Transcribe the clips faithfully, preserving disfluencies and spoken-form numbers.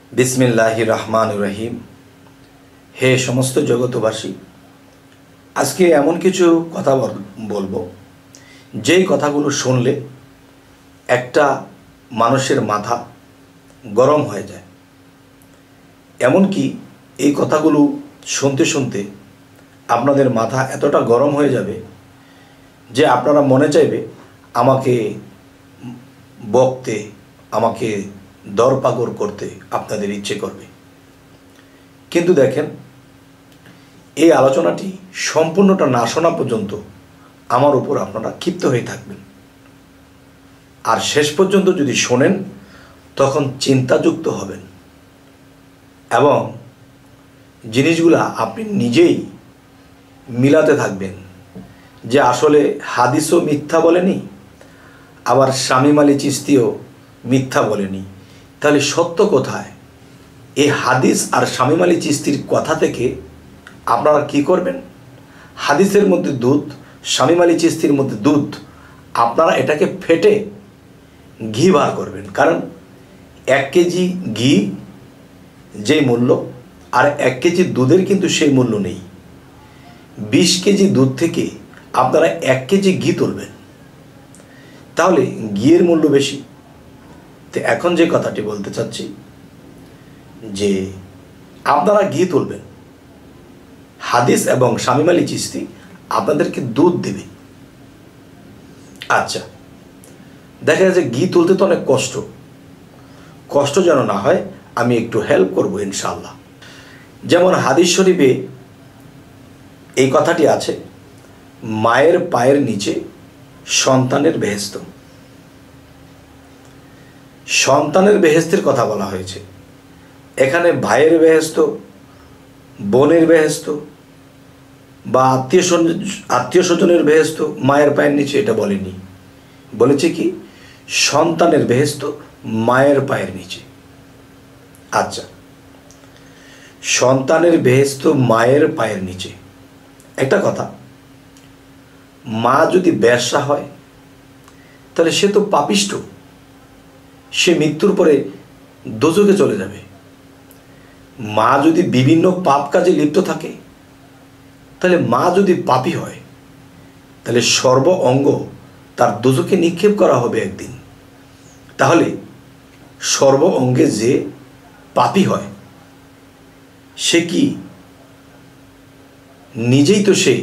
बिस्मिल्लाहिर रहमानिर रहीम। हे समस्त जगतबासी, आज के एमन किछु कथा बोलबो जेई कथागुलो शुनले एकटा मानुषेर माथा गरम हो जाए। एमनकि এই কথাগুলো শুনতে শুনতে আপনাদের মাথা এতটা গরম হয়ে যাবে যে আপনারা মনে চাইবে আমাকে বকতে, আমাকে দরপাকড় করতে আপনাদের ইচ্ছে করবে। কিন্তু দেখেন, এই আলোচনাটি সম্পূর্ণটা না শোনা পর্যন্ত আমার উপর আপনারা ক্ষিপ্ত হয়ে থাকবেন, আর শেষ পর্যন্ত যদি শোনেন তখন চিন্তাযুক্ত হবেন এবং জিনিসগুলা আপনি নিজেই মিলাতে থাকবেন যে আসলে হাদিসও মিথ্যা বলেনি, আবার শামীম আলী চিশতিও মিথ্যা বলেনি। তাহলে সত্য কোথায়? এই হাদিস আর শামীম আলী চিশতির কথা থেকে আপনারা কি করবেন? হাদিসের মধ্যে দুধ, শামীম আলী চিশতির মধ্যে দুধ, আপনারা এটাকে ফেটে ঘি বার করবেন। কারণ এক কেজি ঘি যেই মূল্য আর এক কেজি দুধের কিন্তু সেই মূল্য নেই। বিশ কেজি দুধ থেকে আপনারা এক কেজি ঘি তুলবেন, তাহলে ঘিয়ের মূল্য বেশি। তো এখন যে কথাটি বলতে চাচ্ছি যে আপনারা ঘি তুলবেন, হাদিস এবং শামীম আলী চিশতি আপনাদেরকে দুধ দেবে। আচ্ছা, দেখা যাচ্ছে ঘি তুলতে তো অনেক কষ্ট, কষ্ট যেন না হয় আমি একটু হেল্প করব ইনশাআল্লাহ। যেমন হাদিস শরীফে এই কথাটি আছে, মায়ের পায়ের নিচে সন্তানের বেহেশত। সন্তানের বেহেশতের কথা বলা হয়েছে। এখানে ভাইয়ের বেহেশত, বোনের বেহেশত বা আত্মীয় আত্মীয় স্বজনের বেহেশত মায়ের পায়ের নিচে এটা বলেনি। বলেছে কি? সন্তানের বেহেশত মায়ের পায়ের নিচে। আচ্ছা, সন্তানের বেহেশত মায়ের পায়ের নিচে। একটা কথা, মা যদি বেশ্যা হয় তাহলে সে তো পাপিষ্ঠ, সে মৃত্যুর পরে দোজখে চলে যাবে। মা যদি বিভিন্ন পাপ কাজে লিপ্ত থাকে, তাহলে মা যদি পাপী হয় তাহলে সর্ব অঙ্গ তার দোজখে নিক্ষেপ করা হবে একদিন। তাহলে সর্ব অঙ্গে যে পাপী হয় সে কি নিজেই তো সে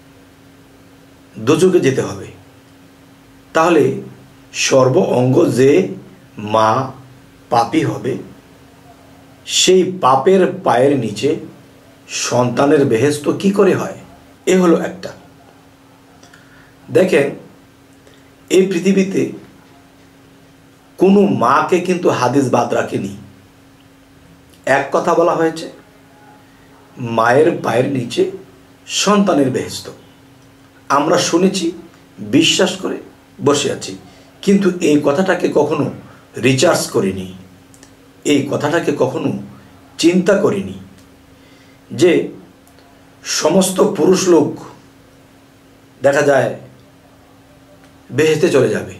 দোজখে যেতে হবে। তাহলে সর্ব অঙ্গ যে মা পাপী হবে, সেই পাপের পায়ের নিচে সন্তানের বেহেশত কি করে হয়? এ হলো একটা। দেখেন, এই পৃথিবীতে কোনো মাকে কিন্তু হাদিস বাদ রাখেনি। এক কথা বলা হয়েছে, মায়ের পায়ের নিচে সন্তানের বেহেশত। আমরা শুনেছি, বিশ্বাস করে বসে আছি, কিন্তু এই কথাটাকে কখনো রিসার্চ করিনি, এই কথাটাকে কখনো চিন্তা করিনি যে সমস্ত পুরুষ লোক দেখা যায় বেহেশতে চলে যাবে।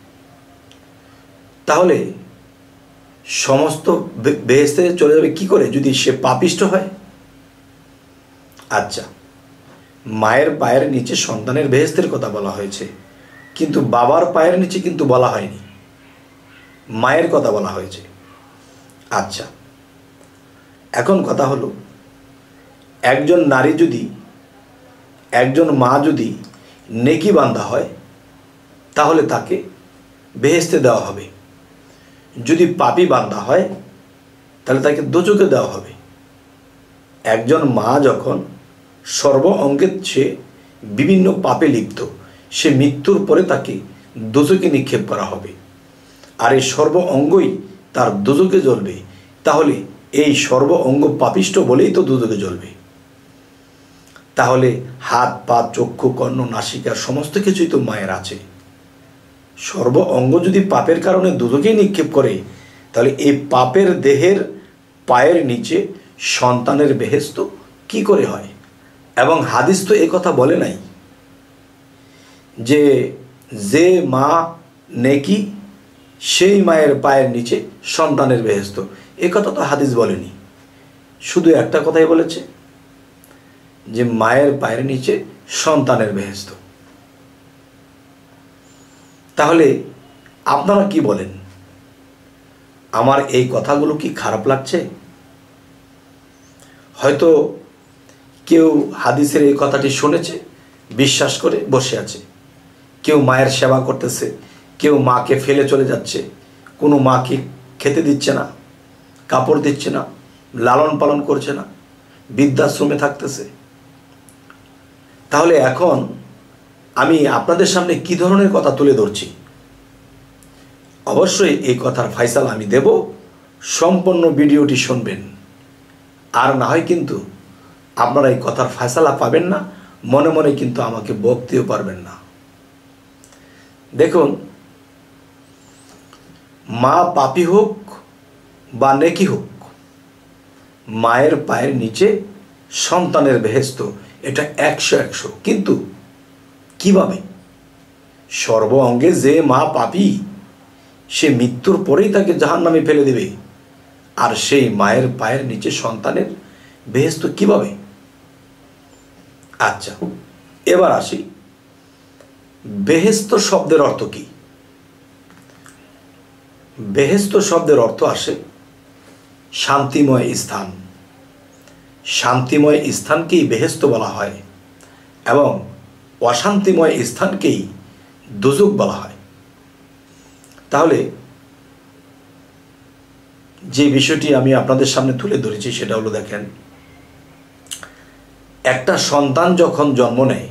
তাহলে সমস্ত বেহেশতে চলে যাবে কি করে যদি সে পাপিষ্ঠ হয়? আচ্ছা, মায়ের পায়ের নিচে সন্তানের বেহেশতের কথা বলা হয়েছে, কিন্তু বাবার পায়ের নিচে কিন্তু বলা হয়নি, মায়ের কথা বলা হয়েছে। আচ্ছা, এখন কথা হলো, একজন নারী যদি, একজন মা যদি নেকি বান্ধা হয় তাহলে তাকে বেহেশতে দেওয়া হবে। যদি পাপী বান্ধা হয় তাহলে তাকে দোজখে দেওয়া হবে। একজন মা যখন সর্ব অঙ্গে সে বিভিন্ন পাপে লিপ্ত, সে মৃত্যুর পরে তাকে দোজখে নিক্ষেপ করা হবে, আর এই সর্ব অঙ্গই তার দোজখে জ্বলবে। তাহলে এই সর্ব অঙ্গ পাপিষ্ঠ বলেই তো দোজখে জ্বলবে। তাহলে হাত, পা, চক্ষু, কর্ণ, নাসিকা সমস্ত কিছুই তো মায়ের আছে। সর্ব অঙ্গ যদি পাপের কারণে দোজখে নিক্ষেপ করে, তাহলে এই পাপের দেহের পায়ের নিচে সন্তানের বেহেশত কি করে হয়? এবং হাদিস তো এই কথা বলে নাই যে যে মা নেকি সেই মায়ের পায়ের নিচে সন্তানের বেহেশত। এ কথা তো হাদিস বলেনি, শুধু একটা কথাই বলেছে যে মায়ের পায়ের নিচে সন্তানের বেহেশত। তাহলে আপনারা কি বলেন? আমার এই কথাগুলো কি খারাপ লাগছে? হয়তো কেউ হাদিসের এই কথাটি শুনেছে, বিশ্বাস করে বসে আছে। কেউ মায়ের সেবা করতেছে, কেউ মাকে ফেলে চলে যাচ্ছে, কোনো মাকে খেতে দিচ্ছে না, কাপড় দিচ্ছে না, লালন পালন করছে না, বৃদ্ধাশ্রমে থাকতেছে। তাহলে এখন আমি আপনাদের সামনে কি ধরনের কথা তুলে ধরছি? অবশ্যই এই কথার ফায়সালা আমি দেব, সম্পূর্ণ ভিডিওটি শুনবেন। আর না হয় কিন্তু আপনারা এই কথার ফায়সালা পাবেন না, মনে মনে কিন্তু আমাকে বকতেও পারবেন না। দেখুন, মা পাপী হোক বা নেকি হোক, মায়ের পায়ের নিচে সন্তানের বেহেশত, এটা একশো একশো। কিন্তু কিভাবে? সর্ব অঙ্গে যে মা পাপী, সে মৃত্যুর পরেই তাকে জাহান্নামে ফেলে দেবে, আর সেই মায়ের পায়ের নিচে সন্তানের বেহেশত কিভাবে? আচ্ছা, এবার আসি, বেহেশত শব্দের অর্থ কি? বেহেশত শব্দের অর্থ আসে শান্তিময় স্থান। শান্তিময় স্থানকেই বেহেশত বলা হয় এবং অশান্তিময় স্থানকেই দোজখ বলা হয়। তাহলে যে বিষয়টি আমি আপনাদের সামনে তুলে ধরেছি সেটা হলো, দেখেন, একটা সন্তান যখন জন্ম নেয়,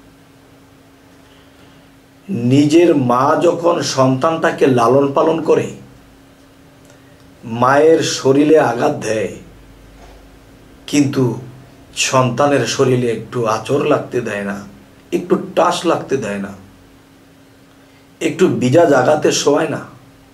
নিজের মা যখন সন্তানটাকে লালন পালন করে, মায়ের শরীরে আঘাত দেয়, কিন্তু সন্তানের শরীরে একটু আঁচড় লাগতে দেয় না, একটু টাস লাগতে দেয় না, একটু বিজা জাগাতে শোয় না।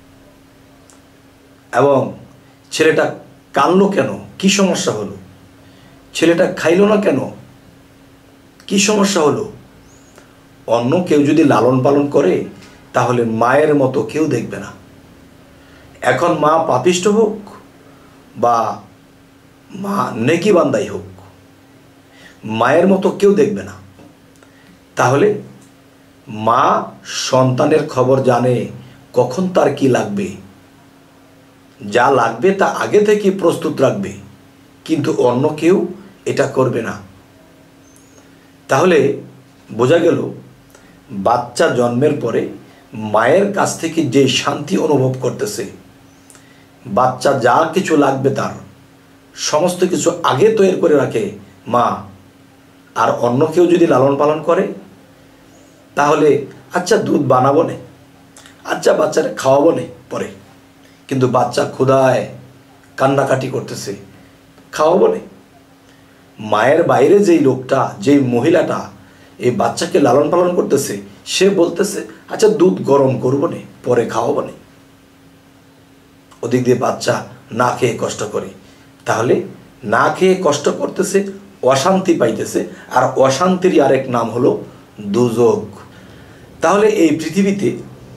এবং ছেলেটা কাঁদলো কেন? কি সমস্যা হলো? ছেলেটা খাইলো না কেন? কি সমস্যা হলো? অন্য কেউ যদি লালন পালন করে তাহলে মায়ের মতো কেউ দেখবে না। এখন মা পাপিষ্ঠ হোক বা মা নেকি বান্দাই হোক, মায়ের মতো কেউ দেখবে না। তাহলে মা সন্তানের খবর জানে, কখন তার কি লাগবে, যা লাগবে তা আগে থেকে প্রস্তুত রাখবে, কিন্তু অন্য কেউ এটা করবে না। তাহলে বোঝা গেল, বাচ্চা জন্মের পরে মায়ের কাছ থেকে যে শান্তি অনুভব করতেছে, বাচ্চা যা কিছু লাগবে তার সমস্ত কিছু আগে তৈরি করে রাখে মা। আর অন্য কেউ যদি লালন পালন করে তাহলে আচ্ছা দুধ বানাবো নে, আচ্ছা বাচ্চারা খাওয়াবো নে পরে, কিন্তু বাচ্চা ক্ষুধায় কান্নাকাটি করতেছে, খাওয়াবো নে। মায়ের বাইরে যেই লোকটা, যেই মহিলাটা এই বাচ্চাকে লালন পালন করতেছে, সে বলতেছে আচ্ছা দুধ গরম করবো নে, পরে খাওয়াবো নে। ওদিক দিয়ে বাচ্চা না খেয়ে কষ্ট করে। তাহলে না খেয়ে কষ্ট করতেছে, অশান্তি পাইতেছে, আর অশান্তির আরেক নাম হলো দোজখ। তাহলে এই পৃথিবীতে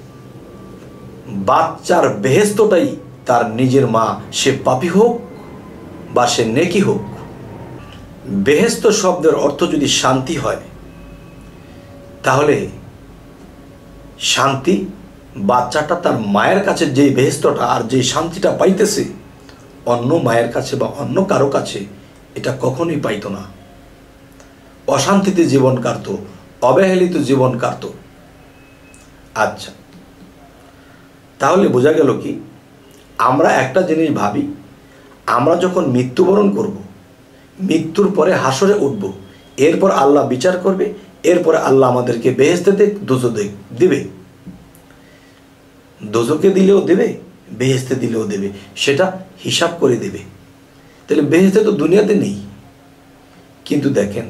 বাচ্চার বেহেশতটাই তার নিজের মা, সে পাপী হোক বা সে নেকি হোক। বেহেশত শব্দের অর্থ যদি শান্তি হয়, তাহলে শান্তি বাচ্চাটা তার মায়ের কাছে যেই বেহেশতটা আর যেই শান্তিটা পাইতেছে, অন্য মায়ের কাছে বা অন্য কারো কাছে এটা কখনোই পাইত না। অশান্তিতে জীবন কাটত, অবহেলিত জীবন কাটত। আচ্ছা, তাহলে বোঝা গেল কি, আমরা একটা জিনিস ভাবি, আমরা যখন মৃত্যুবরণ করব, মৃত্যুর পরে হাসরে উঠব, এরপর আল্লাহ বিচার করবে, এরপরে আল্লাহ আমাদেরকে বেহেশতে দেখ দোজখ দেবে। দোজখে দিলেও দেবে, বেহেশতে দিলেও দেবে, সেটা হিসাব করে দেবে। তাহলে বেহেশতে তো দুনিয়াতে নেই। কিন্তু দেখেন,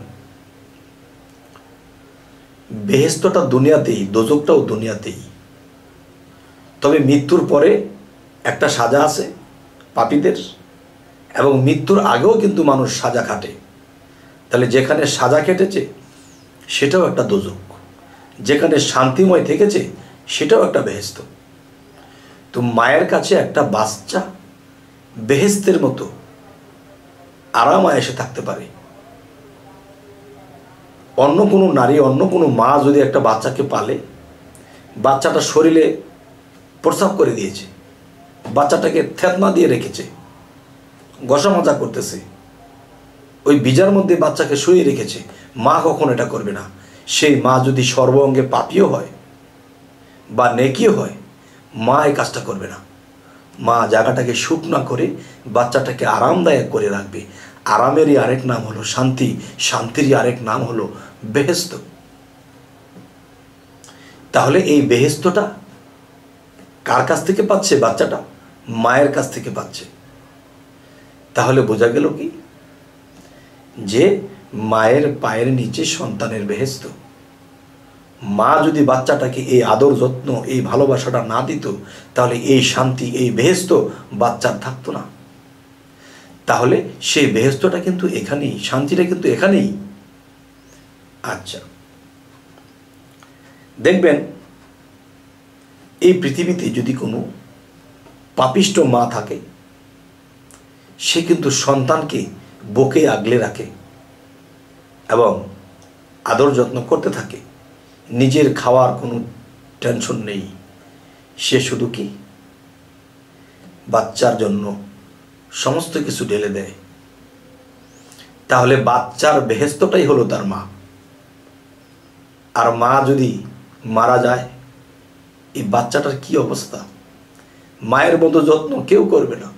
বেহেশতটা দুনিয়াতেই, দোজখটাও দুনিয়াতেই। তবে মৃত্যুর পরে একটা সাজা আছে পাপীদের, এবং মৃত্যুর আগেও কিন্তু মানুষ সাজা খাটে। তাহলে যেখানে সাজা কেটেছে সেটাও একটা দোজখ, যেখানে শান্তিময় থেকেছে সেটাও একটা বেহেশত। তো মায়ের কাছে একটা বাচ্চা বেহেশতের মতো আরাম আয়েশে থাকতে পারে। অন্য কোনো নারী, অন্য কোনো মা যদি একটা বাচ্চাকে পালে, বাচ্চাটা শরীরে প্রস্রাব করে দিয়েছে, বাচ্চাটাকে থেতনা দিয়ে রেখেছে, ঘষা মাজা করতেছে, ওই বীজার মধ্যে বাচ্চাকে শুয়ে রেখেছে, মা কখন এটা করবে না? সেই মা যদি সর্ব অঙ্গে পাপীও হয় বা নেকিও হয়, মা এই কাজটা করবে না। মা জায়গাটাকে শুকনা করে বাচ্চাটাকে আরামদায়ক করে রাখবে। আরামেরই আরেক নাম হলো শান্তি, শান্তিরই আরেক নাম হলো বেহেশত। তাহলে এই বেহেশতটা কার কাছ থেকে পাচ্ছে? বাচ্চাটা মায়ের কাছ থেকে পাচ্ছে। তাহলে বোঝা গেল কি, যে মায়ের পায়ের নিচে সন্তানের বেহেশত। মা যদি বাচ্চাটাকে এই আদর যত্ন, এই ভালোবাসাটা না দিত, তাহলে এই শান্তি, এই বেহেশত বাচ্চার থাকতো না। তাহলে সেই বেহেশতটা কিন্তু এখানেই, শান্তিটা কিন্তু এখানেই। আচ্ছা, দেখবেন এই পৃথিবীতে যদি কোনো পাপিষ্ট মা থাকে, সে কিন্তু সন্তানকে বুকে আগলে রাখে এবং আদর যত্ন করতে থাকে। নিজের খাওয়ার কোনো টেনশন নেই, সে শুধু কি বাচ্চার জন্য সমস্ত কিছু ঢেলে দেয়। তাহলে বাচ্চার বেহেশতটাই হলো তার মা। আর মা যদি মারা যায়, এই বাচ্চাটার কি অবস্থা? মায়ের মতো যত্ন কেউ করবে না।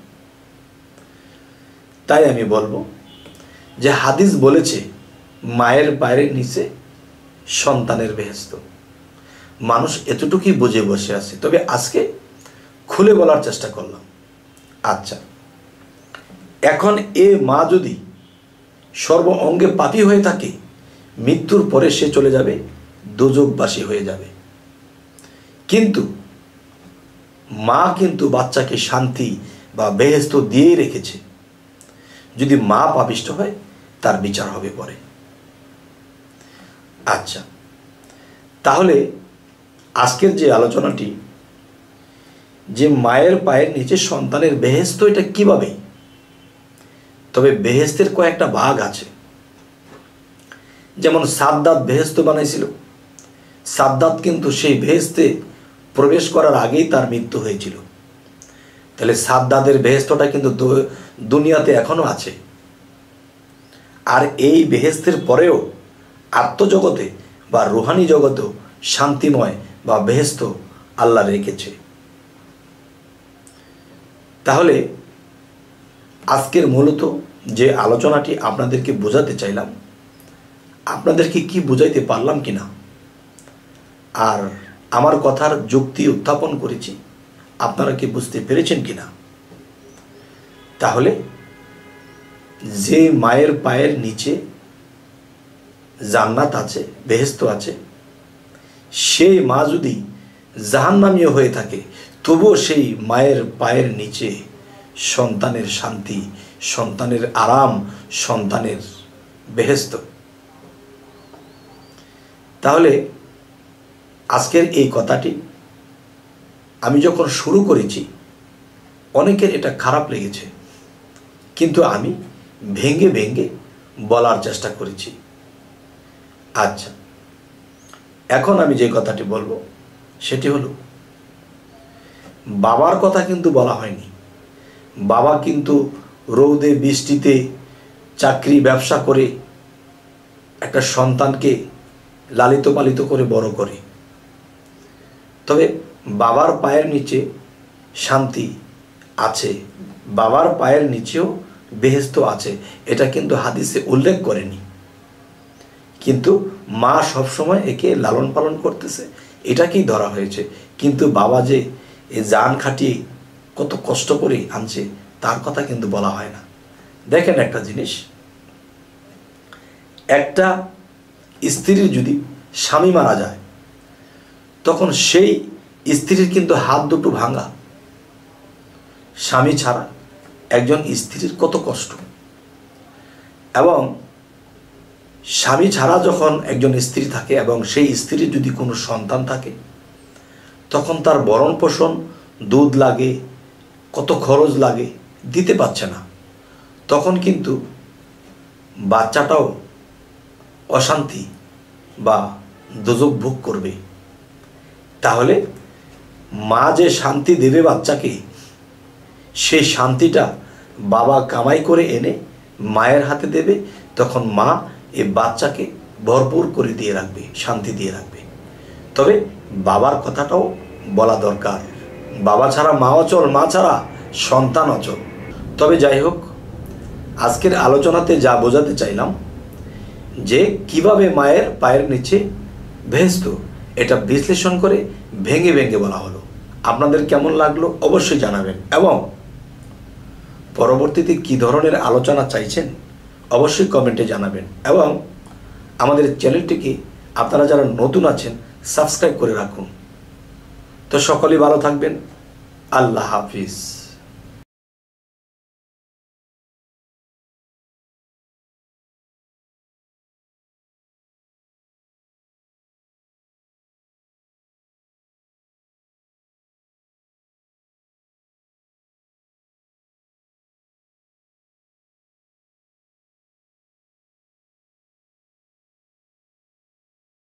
তাই আমি বলবো যে হাদিস বলেছে মায়ের পায়ের নিচে সন্তানের বেহেশত। মানুষ এতটুকুই বুঝে বসে আছে, তবে আজকে খুলে বলার চেষ্টা করলাম। আচ্ছা, এখন এ মা যদি সর্ব অঙ্গে পাপী হয়ে থাকে, মৃত্যুর পরে সে চলে যাবে দোজখবাসী হয়ে যাবে। কিন্তু মা কিন্তু বাচ্চাকে শান্তি বা বেহেশত দিয়েই রেখেছে। যদি মা পাপিষ্ট হয়, তার বিচার হবে পরে। আচ্ছা, তাহলে আজকের যে আলোচনাটি, যে মায়ের পায়ের নিচে সন্তানের বেহেশত, এটা কিভাবে? তবে বেহেশতের কয়েকটা ভাগ আছে। যেমন সাদ্দাত বেহেশত বানাইছিল। সাদ্দাত কিন্তু সেই বেহেশতে প্রবেশ করার আগেই তার মৃত্যু হয়েছিল। তাহলে সাদ্দাতের বেহেশতটা কিন্তু দুনিয়াতে এখনো আছে। আর এই বেহেশতের পরেও আত্মজগতে বা রুহানি জগতেও শান্তিময় বা বেহেশত আল্লাহ রেখেছে। তাহলে আজকের মূলত যে আলোচনাটি আপনাদেরকে বোঝাতে চাইলাম, আপনাদেরকে কি বুঝাইতে পারলাম কিনা, আর আমার কথার যুক্তি উত্থাপন করেছি, আপনারা কি বুঝতে পেরেছেন কিনা? তাহলে যে মায়ের পায়ের নিচে জান্নাত আছে, বেহেশত আছে, সেই মা যদি জাহান্নামীয় হয়ে থাকে, তবুও সেই মায়ের পায়ের নিচে সন্তানের শান্তি, সন্তানের আরাম, সন্তানের বেহেশত। তাহলে আজকের এই কথাটি আমি যখন শুরু করেছি, অনেকের এটা খারাপ লেগেছে, কিন্তু আমি ভেঙে ভেঙে বলার চেষ্টা করেছি। আচ্ছা, এখন আমি যে কথাটি বলবো সেটি হলো, বাবার কথা কিন্তু বলা হয়নি। বাবা কিন্তু রৌদে বৃষ্টিতে চাকরি ব্যবসা করে একটা সন্তানকে লালিত পালিত করে বড় করে। তবে বাবার পায়ের নিচে শান্তি আছে, বাবার পায়ের নিচেও বেহেশত আছে, এটা কিন্তু হাদিসে উল্লেখ করেনি। কিন্তু মা সবসময় একে লালন পালন করতেছে, এটাকেই ধরা হয়েছে। কিন্তু বাবা যে এ জান খাটিয়ে কত কষ্ট করে আনছে, তার কথা কিন্তু বলা হয় না। দেখেন একটা জিনিস, একটা স্ত্রীর যদি স্বামী মারা যায়, তখন সেই স্ত্রীর কিন্তু হাত দুটো ভাঙা। স্বামী ছাড়া একজন স্ত্রীর কত কষ্ট। এবং স্বামী ছাড়া যখন একজন স্ত্রী থাকে এবং সেই স্ত্রীর যদি কোনো সন্তান থাকে, তখন তার ভরণ পোষণ, দুধ লাগে, কত খরচ লাগে, দিতে পারছে না, তখন কিন্তু বাচ্চাটাও অশান্তি বা দোজক ভোগ করবে। তাহলে মা যে শান্তি দেবে বাচ্চাকে, সেই শান্তিটা বাবা কামাই করে এনে মায়ের হাতে দেবে, তখন মা এই বাচ্চাকে ভরপুর করে দিয়ে রাখবে, শান্তি দিয়ে রাখবে। তবে বাবার কথাটাও বলা দরকার, বাবা ছাড়া মা অচল, মা ছাড়া সন্তান অচল। তবে যাই হোক, আজকের আলোচনাতে যা বোঝাতে চাইলাম যে কিভাবে মায়ের পায়ের নিচে ভেস্ত, এটা বিশ্লেষণ করে ভেঙে ভেঙে বলা হলো। আপনাদের কেমন লাগলো অবশ্যই জানাবেন, এবং পরবর্তীতে কি ধরনের আলোচনা চাইছেন অবশ্যই কমেন্টে জানাবেন, এবং আমাদের চ্যানেলটিকে আপনারা যারা নতুন আছেন সাবস্ক্রাইব করে রাখুন। তো সকলেই ভালো থাকবেন। আল্লাহ হাফিজ।